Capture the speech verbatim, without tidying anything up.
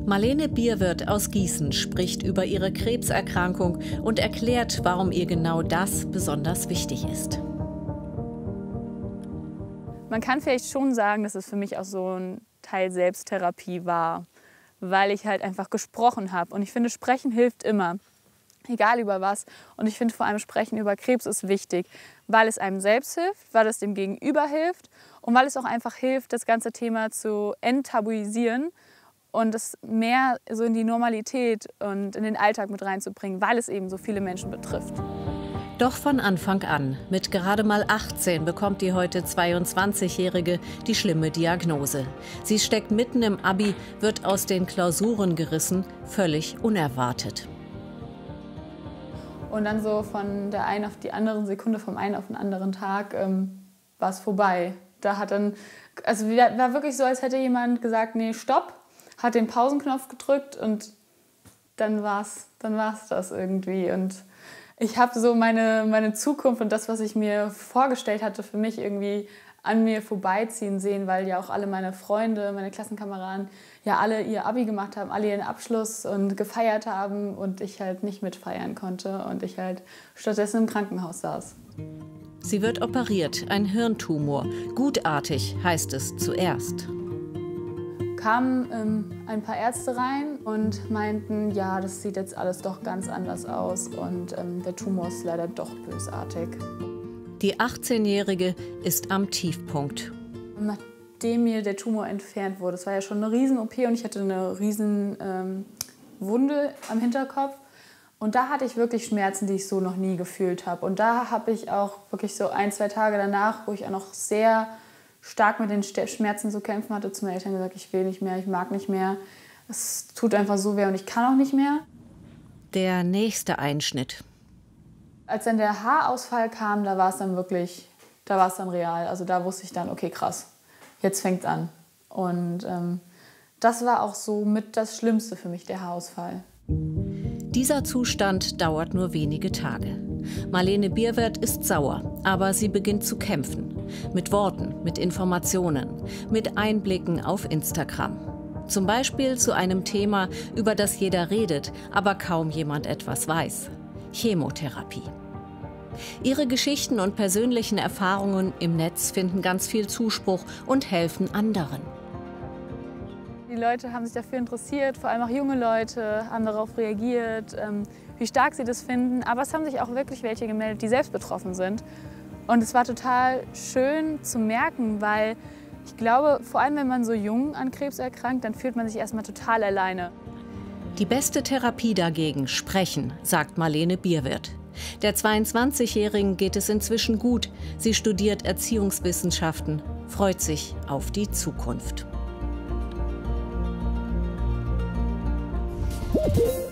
Marlene Bierwirth aus Gießen spricht über ihre Krebserkrankung und erklärt, warum ihr genau das besonders wichtig ist. Man kann vielleicht schon sagen, dass es für mich auch so ein Teil Selbsttherapie war, weil ich halt einfach gesprochen habe. Und ich finde, Sprechen hilft immer, egal über was. Und ich finde vor allem Sprechen über Krebs ist wichtig, weil es einem selbst hilft, weil es dem Gegenüber hilft und weil es auch einfach hilft, das ganze Thema zu enttabuisieren und es mehr so in die Normalität und in den Alltag mit reinzubringen, weil es eben so viele Menschen betrifft. Doch von Anfang an, mit gerade mal achtzehn, bekommt die heute zweiundzwanzigjährige die schlimme Diagnose. Sie steckt mitten im Abi, wird aus den Klausuren gerissen, völlig unerwartet. Und dann so von der einen auf die andere Sekunde, vom einen auf den anderen Tag ähm, war es vorbei. Da hat dann, also war wirklich so, als hätte jemand gesagt, nee, stopp, hat den Pausenknopf gedrückt und dann war es dann war's das irgendwie. Und ich habe so meine, meine Zukunft und das, was ich mir vorgestellt hatte, für mich irgendwie an mir vorbeiziehen sehen, weil ja auch alle meine Freunde, meine Klassenkameraden ja alle ihr Abi gemacht haben, alle ihren Abschluss und gefeiert haben und ich halt nicht mitfeiern konnte und ich halt stattdessen im Krankenhaus saß. Sie wird operiert, ein Hirntumor. Gutartig heißt es zuerst. Kamen ähm, ein paar Ärzte rein und meinten, ja, das sieht jetzt alles doch ganz anders aus und ähm, der Tumor ist leider doch bösartig. Die achtzehnjährige ist am Tiefpunkt. Nachdem mir der Tumor entfernt wurde, das war ja schon eine Riesen-O P und ich hatte eine riesen ähm, Wunde am Hinterkopf. Und da hatte ich wirklich Schmerzen, die ich so noch nie gefühlt habe. Und da habe ich auch wirklich so ein, zwei Tage danach, wo ich auch noch sehr stark mit den Schmerzen zu kämpfen hatte, zu meinen Eltern gesagt, ich will nicht mehr, ich mag nicht mehr. Es tut einfach so weh und ich kann auch nicht mehr. Der nächste Einschnitt. Als dann der Haarausfall kam, da war es dann wirklich, da war es dann real. Also da wusste ich dann, okay, krass, jetzt fängt's an. Und ähm, das war auch so mit das Schlimmste für mich, der Haarausfall. Dieser Zustand dauert nur wenige Tage. Marlene Bierwirth ist sauer, aber sie beginnt zu kämpfen. Mit Worten, mit Informationen, mit Einblicken auf Instagram. Zum Beispiel zu einem Thema, über das jeder redet, aber kaum jemand etwas weiß. Chemotherapie. Ihre Geschichten und persönlichen Erfahrungen im Netz finden ganz viel Zuspruch und helfen anderen. Die Leute haben sich dafür interessiert, vor allem auch junge Leute haben darauf reagiert, wie stark sie das finden. Aber es haben sich auch wirklich welche gemeldet, die selbst betroffen sind. Und es war total schön zu merken, weil ich glaube, vor allem wenn man so jung an Krebs erkrankt, dann fühlt man sich erstmal total alleine. Die beste Therapie dagegen, Sprechen, sagt Marlene Bierwirth. Der zweiundzwanzigjährigen geht es inzwischen gut. Sie studiert Erziehungswissenschaften, freut sich auf die Zukunft. Thank you.